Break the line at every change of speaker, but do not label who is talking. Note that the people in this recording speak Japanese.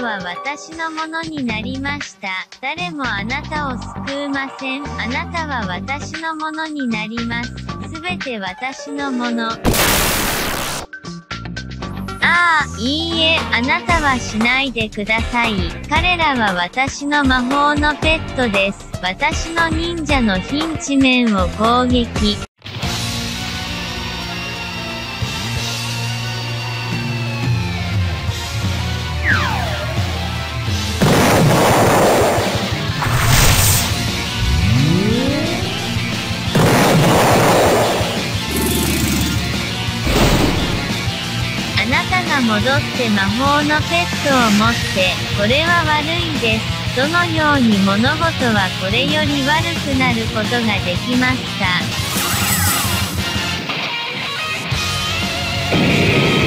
は私のものになりました。誰もあなたを救うません。あなたは私のものになります。すべて私のもの。ああ、いいえ、あなたはしないでください。彼らは私の魔法のペットです。私の忍者のヒンチメンを攻撃。あなたが戻って魔法のペットを持って、これは悪いです。どのように物事はこれより悪くなることができますか？